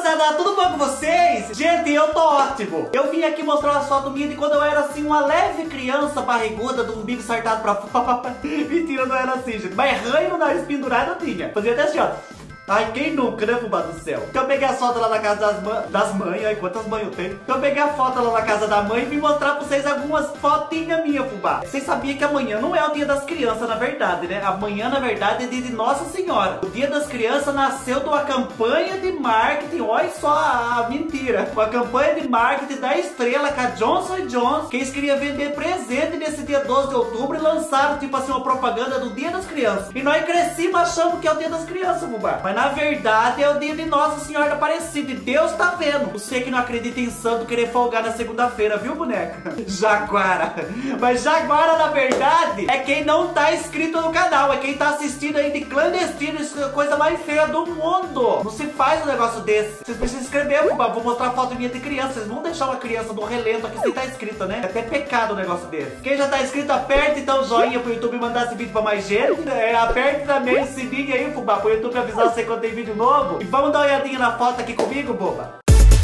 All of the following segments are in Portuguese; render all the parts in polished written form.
rapaziada, tudo bom com vocês? Gente, eu tô ótimo. Eu vim aqui mostrar uma foto minha de quando eu era assim, uma leve criança barriguda, do umbigo sartado pra fora. Mentira, não era assim, gente. Mas ranho no nariz pendurado eu tinha. Fazia até assim, ó. Ai, quem nunca, né, fubá do céu? Então eu peguei a foto lá na casa das mães. Ai, quantas mães eu tenho? Então eu peguei a foto lá na casa da mãe e vim mostrar pra vocês algumas fotinhas minhas, fubá. Vocês sabiam que amanhã não é o dia das crianças, na verdade, né? Amanhã, na verdade, é dia de Nossa Senhora. O dia das crianças nasceu de uma campanha de marketing. Olha só a mentira. Uma campanha de marketing da Estrela com a Johnson & Johnson, que eles queriam vender presente nesse dia 12 de outubro e lançaram, tipo assim, uma propaganda do dia das crianças. E nós crescimos achando que é o dia das crianças, fubá. Mas na verdade é o dia de Nossa Senhora Aparecida. E Deus tá vendo. Você que não acredita em santo querer folgar na segunda-feira, viu, boneca? Jaguara. Mas Jaguara, na verdade, é quem não tá inscrito no canal. É quem tá assistindo aí de clandestino. Isso é a coisa mais feia do mundo. Não se faz um negócio desse. Vocês precisam se inscrever, fubá. Vou mostrar foto minha de criança. Vocês vão deixar uma criança no relento aqui sem tá inscrita, né? É até pecado um negócio desse. Quem já tá inscrito, aperta então o joinha pro YouTube mandar esse vídeo pra mais gente. Aperte também o sininho aí, fubá, pro YouTube avisar você quando tem vídeo novo. E vamos dar uma olhadinha na foto aqui comigo, boba.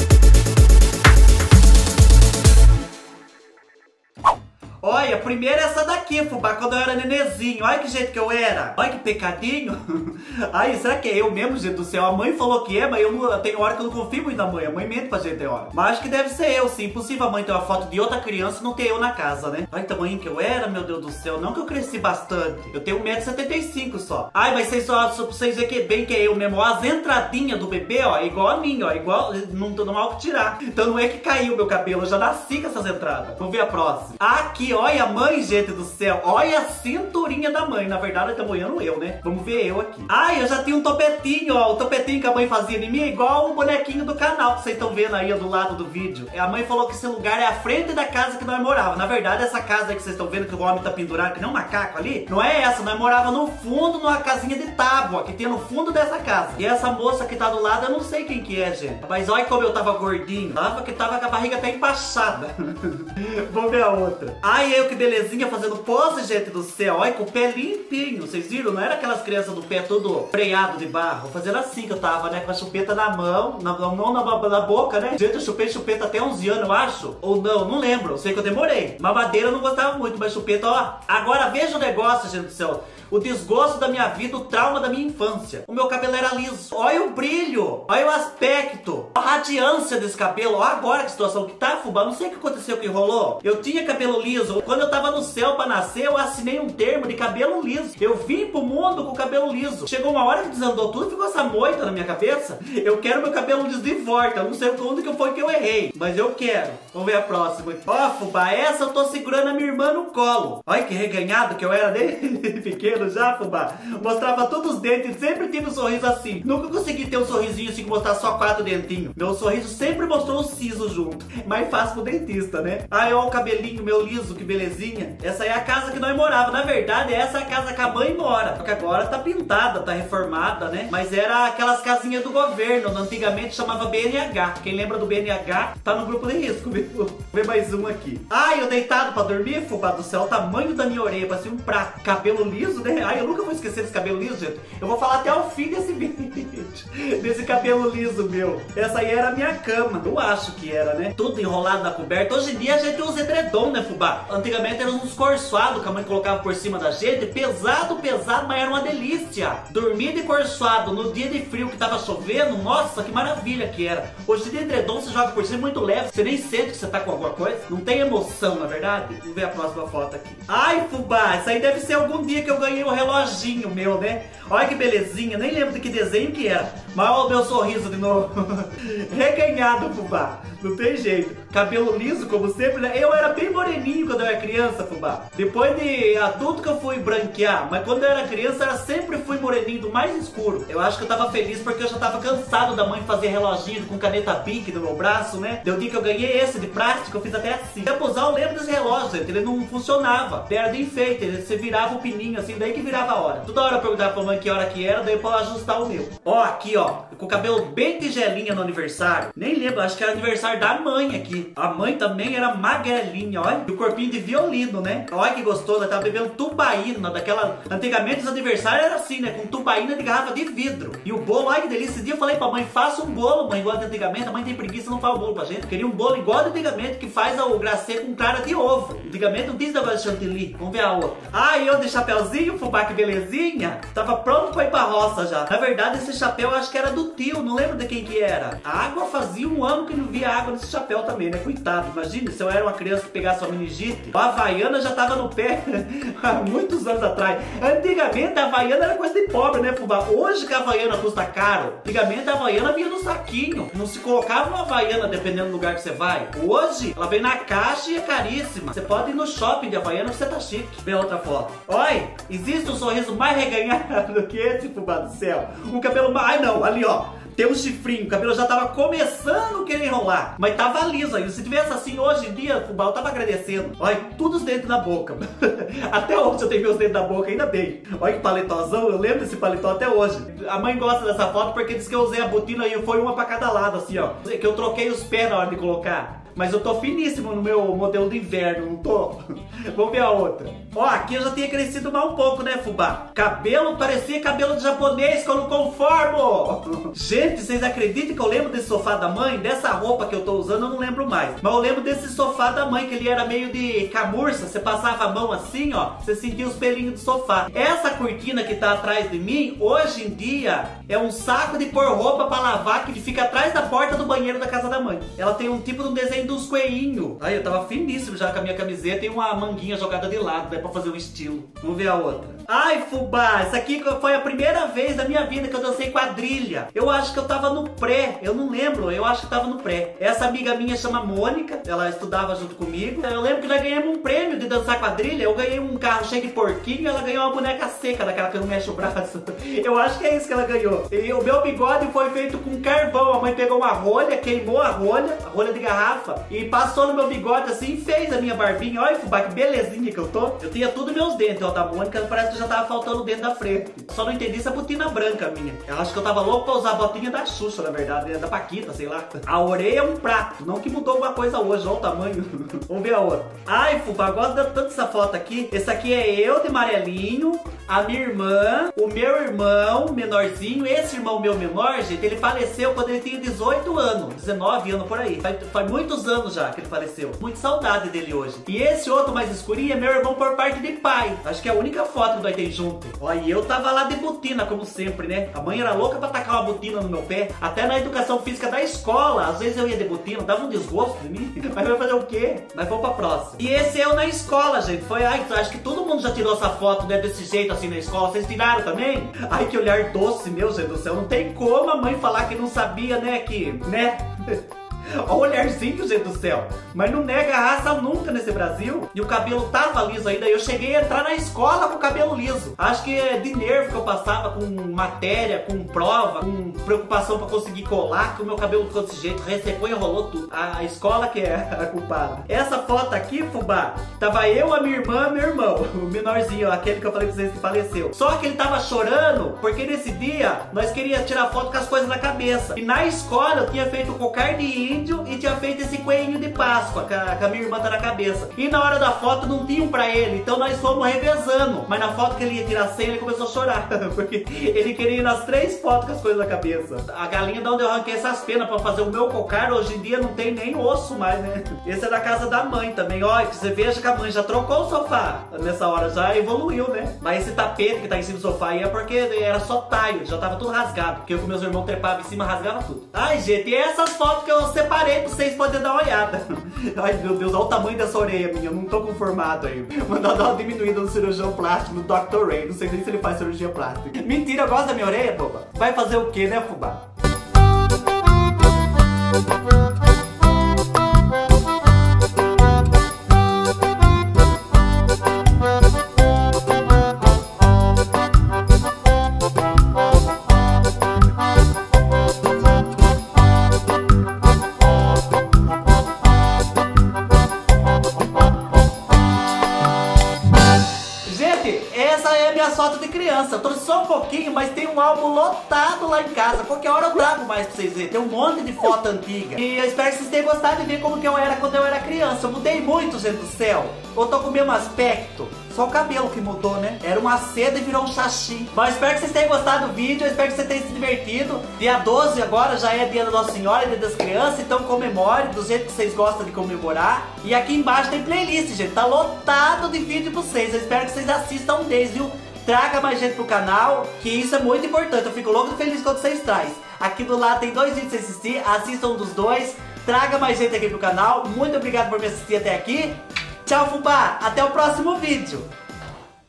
Olha, primeiro essa daqui, fubá, quando eu era nenezinho. Olha que jeito que eu era. Olha que pecadinho. Ai, será que é eu mesmo, gente do céu? A mãe falou que é, mas eu tenho hora que eu não confio muito na mãe. A mãe mente pra gente, tem hora. Mas acho que deve ser eu, sim. Impossível a mãe ter uma foto de outra criança e não ter eu na casa, né? Olha que tamanho que eu era, meu Deus do céu. Não que eu cresci bastante. Eu tenho 1,75 m só. Ai, mas vocês só pra vocês verem que bem que é eu mesmo. Ó, as entradinhas do bebê, ó, é igual a minha, ó. Igual, não tô no mal que tirar. Então não é que caiu meu cabelo. Eu já nasci com essas entradas. Vamos ver a próxima. Aqui, olha a mãe, gente do céu. Olha a cinturinha da mãe. Na verdade, tá moendo eu, né? Vamos ver eu aqui. Ai, eu já tinha um topetinho, ó. O topetinho que a mãe fazia em mim é igual o bonequinho do canal que vocês estão vendo aí, ó, do lado do vídeo. A mãe falou que esse lugar é a frente da casa que nós morávamos. Na verdade, essa casa aí que vocês estão vendo que o homem tá pendurado, que nem um macaco ali, não é essa. Nós morávamos no fundo, numa casinha de tábua, que tem no fundo dessa casa. E essa moça que tá do lado, eu não sei quem que é, gente. Mas olha como eu tava gordinho. Tava que tava com a barriga até empachada. Vamos ver a outra. Ai, eu que belezinha fazendo pose, gente do céu. Olha, com o pé limpinho. Vocês viram? Não era aquelas crianças do pé todo freado de barro. Fazendo assim que eu tava, né? Com a chupeta na mão, na boca, né? Gente, eu chupei chupeta até 11 anos, eu acho. Ou não lembro. Eu sei que eu demorei. Mamadeira eu não gostava muito, mas chupeta, ó. Agora veja o negócio, gente do céu. O desgosto da minha vida, o trauma da minha infância. O meu cabelo era liso. Olha o brilho. Olha o aspecto. A radiância desse cabelo. Olha agora que situação que tá, fubá. Não sei o que aconteceu, o que rolou. Eu tinha cabelo liso. Quando eu tava no céu pra nascer, eu assinei um termo de cabelo liso. Eu vim pro mundo com cabelo liso. Chegou uma hora que desandou tudo e ficou essa moita na minha cabeça. Eu quero meu cabelo liso de volta. Eu não sei onde que foi que eu errei, mas eu quero. Vamos ver a próxima. Ó, fubá, essa eu tô segurando a minha irmã no colo. Olha que reganhado que eu era dele. Pequeno já, fubá. Mostrava todos os dentes, sempre tive um sorriso assim. Nunca consegui ter um sorrisinho assim que mostrar só 4 dentinhos. Meu sorriso sempre mostrou o siso junto. Mais fácil pro dentista, né? Aí, ó, o cabelinho meu liso, que belezinha. Essa aí é a casa que nós morávamos. Na verdade, essa é a casa que a mãe mora. Só que agora tá pintada, tá reformada, né? Mas era aquelas casinhas do governo. Antigamente chamava BNH. Quem lembra do BNH tá no grupo de risco, viu? Vou ver mais um aqui. Ai, eu deitado pra dormir, fubá do céu. O tamanho da minha orelha, parecia um prato. Cabelo liso, né? Ai, eu nunca vou esquecer desse cabelo liso, gente. Eu vou falar até o fim desse vídeo. Desse cabelo liso meu. Essa aí era a minha cama. Eu acho que era, né? Tudo enrolado na coberta. Hoje em dia a gente usa edredom, né, fubá? Antigamente eram uns corçoados que a mãe colocava por cima da gente. Pesado, pesado, mas era uma delícia. Dormir de corçoado no dia de frio que tava chovendo. Nossa, que maravilha que era. Hoje em dia edredom você joga por cima muito leve. Você nem sente que você tá com alguma coisa. Não tem emoção, na verdade. Vamos ver a próxima foto aqui. Ai, fubá, isso aí deve ser algum dia que eu ganhei um reloginho meu, né? Olha que belezinha, nem lembro de que desenho que era. Mas olha o meu sorriso de novo. Reganhado, fubá. Não tem jeito. Cabelo liso, como sempre, né? Eu era bem moreninho quando eu era criança, fubá. Depois de adulto que eu fui branquear. Mas quando eu era criança, eu sempre fui moreninho, do mais escuro. Eu acho que eu tava feliz porque eu já tava cansado da mãe fazer reloginho com caneta Bic no meu braço, né? Deu dia que eu ganhei esse de plástico, eu fiz até assim. Pra usar, eu lembro desse relógio, gente. Ele não funcionava. Ele era de enfeite, você virava o pininho assim, daí que virava a hora. Toda hora eu perguntava pra mãe que hora que era, daí pra ajustar o meu. Ó, aqui, ó. Com o cabelo bem tigelinha no aniversário. Nem lembro, acho que era aniversário aniversário da mãe aqui. A mãe também era magrelinha, olha. E o corpinho de violino, né? Olha que gostoso, ela tava bebendo tubaína, daquela... Antigamente os aniversários era assim, né? Com tubaína de garrafa de vidro. E o bolo, olha que delícia. Esse dia eu falei pra mãe, faça um bolo, mãe, igual de antigamente. A mãe tem preguiça, não faz o bolo pra gente. Queria um bolo igual de antigamente, que faz o glacê com clara de ovo. Antigamente não tinha esse negócio de chantilly. Vamos ver a outra. Ah, e eu de chapeuzinho, fubá, que belezinha. Tava pronto pra ir pra roça já. Na verdade, esse chapéu eu acho que era do tio, não lembro de quem que era. A água fazia um ano que não via água nesse chapéu também, né? Coitado, imagina se eu era uma criança que pegasse uma meningite. A Havaiana já tava no pé há muitos anos atrás. Antigamente a Havaiana era coisa de pobre, né, fubá? Hoje que a Havaiana custa caro. Antigamente a Havaiana vinha no saquinho. Não se colocava uma Havaiana dependendo do lugar que você vai. Hoje ela vem na caixa e é caríssima. Você pode ir no shopping de Havaiana que você tá chique. Vê outra foto. Olha, existe um sorriso mais reganhado do que esse, fubá do céu. Um cabelo mais... Ai não, ali ó. Tem um chifrinho, o cabelo já tava começando a querer enrolar, mas tava liso ainda. Se tivesse assim hoje em dia, fubá, eu tava agradecendo. Olha, tudo os dentes na boca. Até hoje eu tenho meus dentes na boca, ainda bem. Olha que paletózão, eu lembro desse paletó até hoje. A mãe gosta dessa foto porque diz que eu usei a botina e foi uma pra cada lado, assim, ó. Que eu troquei os pés na hora de colocar. Mas eu tô finíssimo no meu modelo de inverno, não tô? Vamos ver a outra. Ó, aqui eu já tinha crescido mais um pouco, né, fubá? Cabelo parecia cabelo de japonês, que eu não conformo. Gente, vocês acreditam que eu lembro desse sofá da mãe? Dessa roupa que eu tô usando, eu não lembro mais. Mas eu lembro desse sofá da mãe, que ele era meio de camurça. Você passava a mão assim, ó, você sentia os pelinhos do sofá. Essa cortina que tá atrás de mim, hoje em dia, é um saco de pôr roupa pra lavar que fica atrás da porta do banheiro da casa da mãe. Ela tem um tipo de um desenho dos coelhinhos. Aí eu tava finíssimo já com a minha camiseta e uma manguinha jogada de lado, né, pra fazer um estilo. Vamos ver a outra. Ai, fubá, essa aqui foi a primeira vez da minha vida que eu dancei quadrilha. Eu acho que eu tava no pré, eu não lembro, eu acho que tava no pré. Essa amiga minha chama Mônica, ela estudava junto comigo. Eu lembro que nós ganhamos um prêmio de dançar quadrilha. Eu ganhei um carro cheio de porquinho e ela ganhou uma boneca seca, daquela que não mexe o braço. Eu acho que é isso que ela ganhou. E o meu bigode foi feito com carvão. A mãe pegou uma rolha, queimou a rolha de garrafa, e passou no meu bigode assim e fez a minha barbinha. Olha, fubá, que belezinha que eu tô. Eu tinha tudo meus dentes, ó, da Mônica, parece que já tava faltando o dente da frente. Só não entendi essa botina branca minha. Eu acho que eu tava louco pra usar a botinha da Xuxa, na verdade, da Paquita, sei lá. A orelha é um prato, não que mudou alguma coisa hoje, olha o tamanho. Vamos ver a outra. Ai, fubá, gosto tanto dessa foto aqui. Esse aqui é eu de amarelinho, a minha irmã, o meu irmão menorzinho. Esse irmão meu menor, gente, ele faleceu quando ele tinha 18 anos, 19 anos por aí. Faz muitos anos já que ele faleceu. Muita saudade dele hoje. E esse outro mais escurinho é meu irmão por parte de pai. Acho que é a única foto que nós temos junto. Ó, e eu tava lá de botina, como sempre, né? A mãe era louca pra tacar uma botina no meu pé. Até na educação física da escola, às vezes eu ia de botina, dava um desgosto de mim. Mas vai fazer o quê? Mas vamos pra próxima. E esse eu na escola, gente. Foi, ai, acho que todo mundo já tirou essa foto, né? Desse jeito assim na escola. Vocês tiraram também? Ai, que olhar doce, meu Deus do céu. Não tem como a mãe falar que não sabia, né? Olha o olharzinho, gente do céu. Mas não nega a raça nunca nesse Brasil. E o cabelo tava liso ainda. Eu cheguei a entrar na escola com o cabelo liso. Acho que é de nervo que eu passava, com matéria, com prova, com preocupação pra conseguir colar, que o meu cabelo ficou desse jeito, ressecou e enrolou tudo. A escola que é a culpada. Essa foto aqui, fubá, tava eu, a minha irmã e meu irmão. O menorzinho, aquele que eu falei pra vocês que faleceu. Só que ele tava chorando porque nesse dia nós queríamos tirar foto com as coisas na cabeça. E na escola eu tinha feito o cocar de índio e tinha feito esse coelhinho de Páscoa que a minha irmã tá na cabeça. E na hora da foto não tinha um pra ele, então nós fomos revezando. Mas na foto que ele ia tirar 100, ele começou a chorar, porque ele queria ir nas 3 fotos com as coisas na cabeça. A galinha da onde eu arranquei essas penas pra fazer o meu cocar, hoje em dia não tem nem osso mais, né? Esse é da casa da mãe também. Olha, que você veja que a mãe já trocou o sofá. Nessa hora já evoluiu, né? Mas esse tapete que tá em cima do sofá aí é porque era só taio, já tava tudo rasgado. Porque eu com meus irmãos trepavam em cima, rasgava tudo. Ai, gente, e essas fotos que eu separei pra vocês poderem dar uma olhada. Ai, meu Deus, olha o tamanho dessa orelha minha. Eu não tô conformado aí. Mandar dar uma diminuída no cirurgião plástico, no Dr. Ray. Não sei nem se ele faz cirurgia plástica. Mentira, eu gosto da minha orelha, boba. Vai fazer o que, né, fubá? Essa é a minha foto de criança. Eu trouxe só um pouquinho, mas tem um álbum lotado lá em casa. Qualquer hora eu trago mais pra vocês verem. Tem um monte de foto antiga. E eu espero que vocês tenham gostado de ver como que eu era quando eu era criança. Eu mudei muito, gente do céu. Eu tô com o mesmo aspecto. Só o cabelo que mudou, né? Era uma seda e virou um xaxim. Mas eu espero que vocês tenham gostado do vídeo. Eu espero que vocês tenham se divertido. Dia 12 agora já é dia da Nossa Senhora, dia das crianças. Então comemore do jeito que vocês gostam de comemorar. E aqui embaixo tem playlist, gente. Tá lotado de vídeo pra vocês. Eu espero que vocês assistam um deles, viu? Traga mais gente pro canal, que isso é muito importante. Eu fico louco e feliz quando vocês trazem. Aqui do lado tem 2 vídeos pra vocês assistir. Assistam um dos 2. Traga mais gente aqui pro canal. Muito obrigado por me assistir até aqui. Tchau, fubá! Até o próximo vídeo!